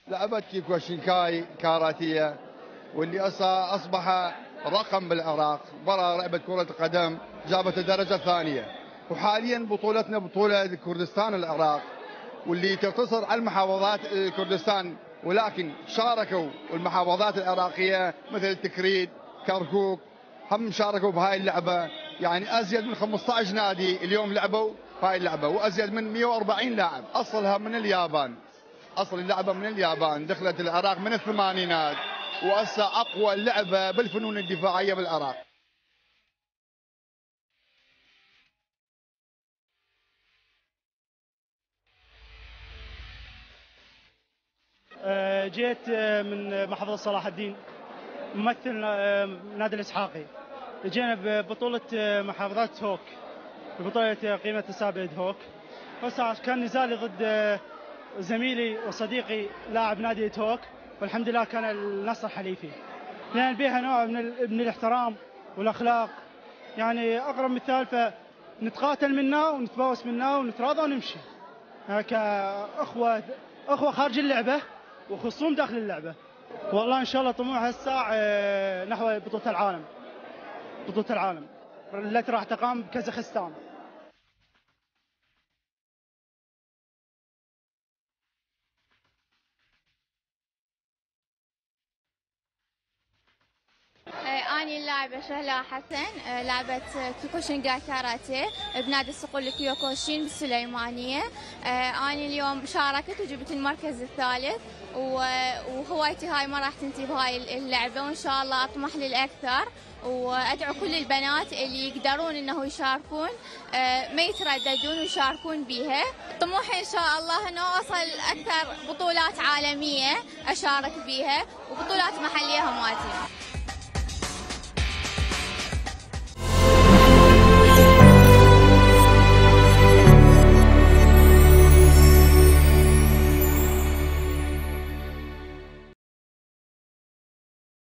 لعبت كيكوشينكاي كاراتيه، واللي اصبح رقم بالعراق. برا لعبه كره القدم جابت الدرجه الثانيه. وحاليا بطولتنا بطوله كردستان العراق، واللي تقتصر على المحافظات كردستان، ولكن شاركوا المحافظات العراقيه مثل تكريت، كركوك، هم شاركوا بهاي اللعبه. يعني ازيد من 15 نادي اليوم لعبوا هاي اللعبه، وازيد من 140 لاعب. اصلها من اليابان، اصل اللعبه من اليابان، دخلت العراق من الثمانينات، وهسه اقوى لعبه بالفنون الدفاعيه بالعراق. جيت من محافظة صلاح الدين، ممثل نادي الإسحاقي. جينا ببطولة محافظات هوك، ببطولة قيمة السابع هوك. هسه كان نزالي ضد زميلي وصديقي لاعب نادي هوك، والحمد لله كان النصر حليفي، لأن بها نوع من الاحترام والأخلاق. يعني أقرب مثال، فنتقاتل منا ونتبوس منا ونتراضى ونمشي كأخوة خارج اللعبة وخصوم داخل اللعبة. والله إن شاء الله طموح هالساعة نحو بطولة العالم، التي راح تقام بكازاخستان. أنا اللاعبة شهلا حسن، لعبة كيوكوشينكاي كاراتيه بنادي الصقول كيوكوشين بالسليمانية. أنا اليوم شاركت وجبت المركز الثالث، وهوايتي هاي ما راح تنتهي بهاي اللعبة، وإن شاء الله أطمح للأكثر. وأدعو كل البنات اللي يقدرون إنه يشاركون ما يترددون ويشاركون بيها. طموحي إن شاء الله إنه أوصل أكثر بطولات عالمية أشارك بيها، وبطولات محلية هماتي.